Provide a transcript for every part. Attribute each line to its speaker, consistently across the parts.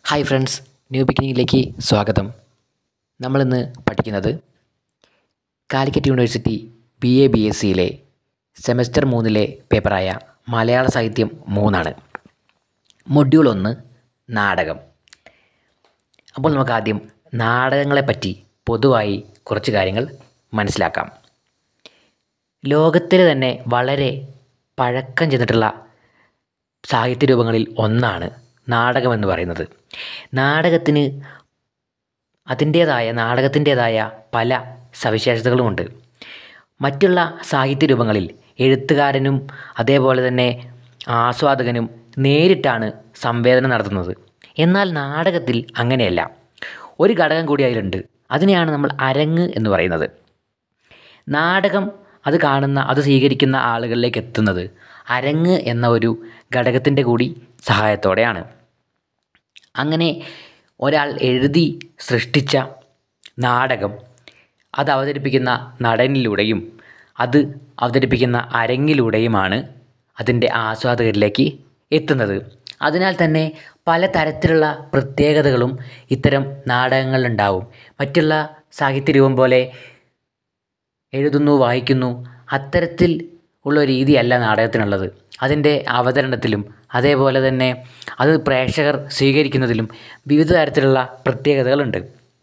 Speaker 1: Hi friends, new ബിഗിനിങ്ങിലേക്ക് സ്വാഗതം. നമ്മളിന്ന് പഠിക്കുന്നത് കാലിക്കറ്റ് യൂണിവേഴ്സിറ്റി BA-BSc സെമസ്റ്റർ 3 പേപ്പറായ മലയാള സാഹിത്യം 3 മൊഡ്യൂൾ 1 നാടകം. അപ്പോൾ നമുക്ക് ആദ്യം നാടകങ്ങളെപ്പറ്റി പൊതുവായി കുറച്ച് കാര്യങ്ങൾ മനസ്സിലാക്കാം. ലോകത്തിലെ തന്നെ വളരെ പഴക്കം ചെന്നിട്ടുള്ള സാഹിത്യ രൂപങ്ങളിൽ ഒന്നാണ് നാടകമെന്ന് പറയുന്നത്. നാടകത്തിൻ്റേതായ പല സവിശേഷതകളുമുണ്ട്. മറ്റുള്ള സാഹിത്യ രൂപങ്ങളിൽ എഴുത്തുകാരനും അതേപോലെ തന്നെ ആസ്വാദകനും നേരിട്ടാണ് സംവേദനം നടത്തുന്നത്. എന്നാൽ നാടകത്തിൽ അങ്ങനെയല്ല. ഒരു ഘടകം കൂടി അതിലുണ്ട്. അതിനെയാണ് നമ്മൾ അരങ്ങ് എന്ന് പറയുന്നത്. നാടകം അത് സ്വീകരിക്കുന്ന ആളുകളിലേക്ക് എത്തുന്നത് അരങ്ങ് എന്ന ഒരു ഘടകത്തിൻ്റെ കൂടി സഹായത്തോടെയാണ്. അങ്ങനെ ഒരാൾ എഴുതി സൃഷ്ടിച്ച നാടകം അത് അവതരിപ്പിക്കുന്ന നടനിലൂടെയും അത് അവതരിപ്പിക്കുന്ന അരങ്ങിലൂടെയുമാണ് അതിൻ്റെ ആസ്വാദകരിലേക്ക് എത്തുന്നത്. അതിനാൽ തന്നെ പലതരത്തിലുള്ള പ്രത്യേകതകളും ഇത്തരം നാടകങ്ങളിലുണ്ടാവും. മറ്റുള്ള സാഹിത്യരൂപം പോലെ എഴുതുന്നു, വായിക്കുന്നു, അത്തരത്തിൽ ഉള്ള രീതിയല്ല നാടകത്തിനുള്ളത്. അതിൻ്റെ അവതരണത്തിലും അതേപോലെ തന്നെ അത് പ്രേക്ഷകർ സ്വീകരിക്കുന്നതിലും വിവിധ തരത്തിലുള്ള പ്രത്യേകതകളുണ്ട്.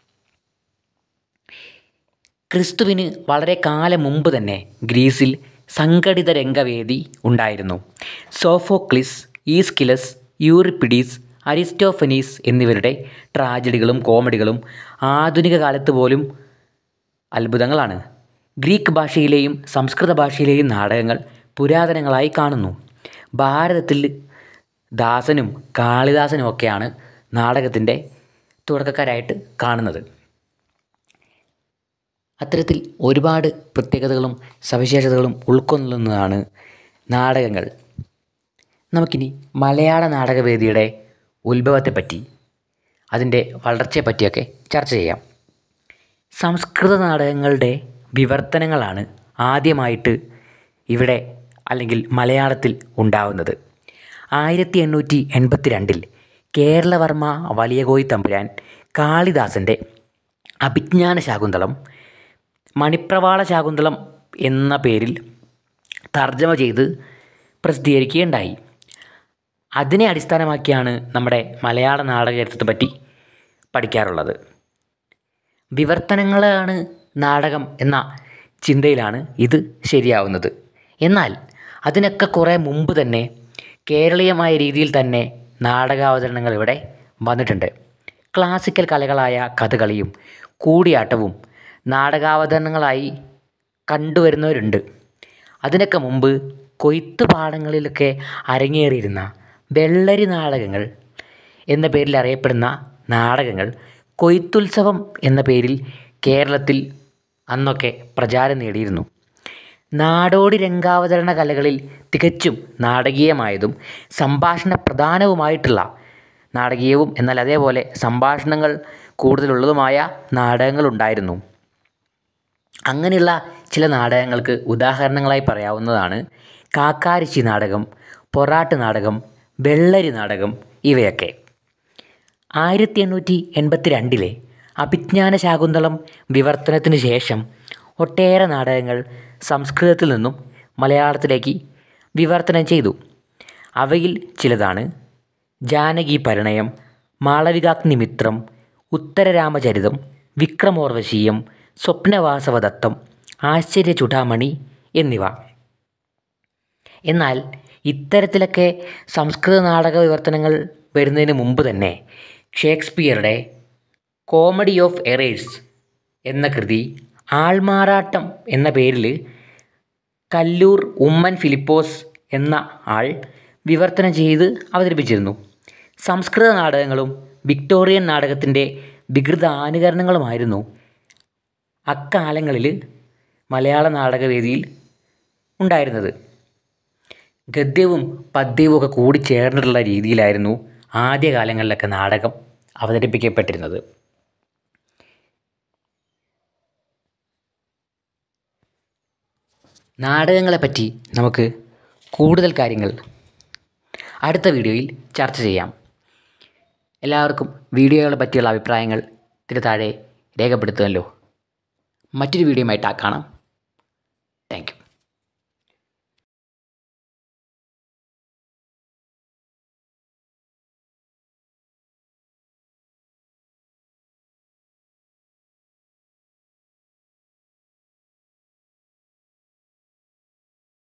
Speaker 1: ക്രിസ്തുവിന് വളരെ കാലം മുമ്പ് തന്നെ ഗ്രീസിൽ സംഘടിത രംഗവേദി ഉണ്ടായിരുന്നു. സോഫോക്ലിസ്, ഈസ്കിലസ്, യൂറിപ്പിഡീസ്, അരിസ്റ്റോഫനീസ് എന്നിവരുടെ ട്രാജഡികളും കോമഡികളും ആധുനിക കാലത്ത് പോലും അത്ഭുതങ്ങളാണ്. ഗ്രീക്ക് ഭാഷയിലെയും സംസ്കൃത ഭാഷയിലെയും നാടകങ്ങൾ പുരാതനങ്ങളായി കാണുന്നു. ഭാരതത്തിൽ ദാസനും കാളിദാസനും ഒക്കെയാണ് നാടകത്തിൻ്റെ തുടക്കക്കാരായിട്ട് കാണുന്നത്. അത്തരത്തിൽ ഒരുപാട് പ്രത്യേകതകളും സവിശേഷതകളും ഉൾക്കൊള്ളുന്നതാണ് നാടകങ്ങൾ. നമുക്കിനി മലയാള നാടകവേദിയുടെ ഉത്ഭവത്തെപ്പറ്റി അതിൻ്റെ വളർച്ചയെപ്പറ്റിയൊക്കെ ചർച്ച ചെയ്യാം. സംസ്കൃത നാടകങ്ങളുടെ വിവർത്തനങ്ങളാണ് ആദ്യമായിട്ട് ഇവിടെ അല്ലെങ്കിൽ മലയാളത്തിൽ ഉണ്ടാവുന്നത്. 1882 കേരളവർമ്മ വലിയകോയി തമ്പുരാൻ കാളിദാസൻ്റെ അഭിജ്ഞാന ശാകുന്തളം മണിപ്രവാള ശാകുന്തളം എന്ന പേരിൽ തർജ്ജമ ചെയ്ത് പ്രസിദ്ധീകരിക്കുകയുണ്ടായി. അതിനെ അടിസ്ഥാനമാക്കിയാണ് നമ്മുടെ മലയാള നാടക ചരിത്രത്തെപ്പറ്റി പഠിക്കാറുള്ളത്. വിവർത്തനങ്ങളാണ് നാടകം എന്ന ചിന്തയിലാണ് ഇത് ശരിയാവുന്നത്. എന്നാൽ അതിനൊക്കെ കുറേ മുമ്പ് തന്നെ കേരളീയമായ രീതിയിൽ തന്നെ നാടകാവതരണങ്ങൾ ഇവിടെ വന്നിട്ടുണ്ട്. ക്ലാസിക്കൽ കലകളായ കഥകളിയും കൂടിയാട്ടവും നാടകാവതരണങ്ങളായി കണ്ടുവരുന്നവരുണ്ട്. അതിനൊക്കെ മുമ്പ് കൊയ്ത്തുപാടങ്ങളിലൊക്കെ അരങ്ങേറിയിരുന്ന വെള്ളരി നാടകങ്ങൾ എന്ന പേരിൽ അറിയപ്പെടുന്ന നാടകങ്ങൾ കൊയ്ത്തുത്സവം എന്ന പേരിൽ കേരളത്തിൽ അന്നൊക്കെ പ്രചാരം നേടിയിരുന്നു. നാടോടി രംഗാവതരണ കലകളിൽ തികച്ചും നാടകീയമായതും സംഭാഷണ പ്രധാനവുമായിട്ടുള്ള നാടകീയവും എന്നാൽ അതേപോലെ സംഭാഷണങ്ങൾ കൂടുതലുള്ളതുമായ നാടകങ്ങളുണ്ടായിരുന്നു. അങ്ങനെയുള്ള ചില നാടകങ്ങൾക്ക് ഉദാഹരണങ്ങളായി പറയാവുന്നതാണ് കാക്കാരശ്ശി നാടകം, പൊറാട്ട് നാടകം, വെള്ളരി നാടകം ഇവയൊക്കെ. 1882 അഭിജ്ഞാന ശാകുന്തളം വിവർത്തനത്തിന് ശേഷം ഒട്ടേറെ നാടകങ്ങൾ സംസ്കൃതത്തിൽ നിന്നും മലയാളത്തിലേക്ക് വിവർത്തനം ചെയ്തു. അവയിൽ ചിലതാണ് ജാനകി പരിണയം, മാളവികാഗ്നിമിത്രം, ഉത്തരരാമചരിതം, വിക്രമോർവശീയം, സ്വപ്നവാസവദത്തം, ആശ്ചര്യചൂഡാമണി എന്നിവ. എന്നാൽ ഇത്തരത്തിലൊക്കെ സംസ്കൃത നാടക വിവർത്തനങ്ങൾ വരുന്നതിന് മുമ്പ് തന്നെ ഷേക്സ്പിയറുടെ കോമഡി ഓഫ് എറേഴ്സ് എന്ന കൃതി ആൾമാറാട്ടം എന്ന പേരിൽ കല്ലൂർ ഉമ്മൻ ഫിലിപ്പോസ് എന്ന ആൾ വിവർത്തനം ചെയ്ത് അവതരിപ്പിച്ചിരുന്നു. സംസ്കൃത നാടകങ്ങളും വിക്ടോറിയൻ നാടകത്തിൻ്റെ വികൃതാനുകരണങ്ങളുമായിരുന്നു അക്കാലങ്ങളിൽ മലയാള നാടകവേദിയിൽ ഉണ്ടായിരുന്നത്. ഗദ്യവും പദ്യവും ഒക്കെ കൂടി ചേർന്നിട്ടുള്ള രീതിയിലായിരുന്നു ആദ്യകാലങ്ങളിലൊക്കെ നാടകം അവതരിപ്പിക്കപ്പെട്ടിരുന്നത്. നാടകങ്ങളെപ്പറ്റി നമുക്ക് കൂടുതൽ കാര്യങ്ങൾ അടുത്ത വീഡിയോയിൽ ചർച്ച ചെയ്യാം. എല്ലാവർക്കും വീഡിയോകളെ പറ്റിയുള്ള അഭിപ്രായങ്ങൾ ഇതിന് താഴെ രേഖപ്പെടുത്തുമല്ലോ. മറ്റൊരു വീഡിയോയുമായിട്ട് കാണാം.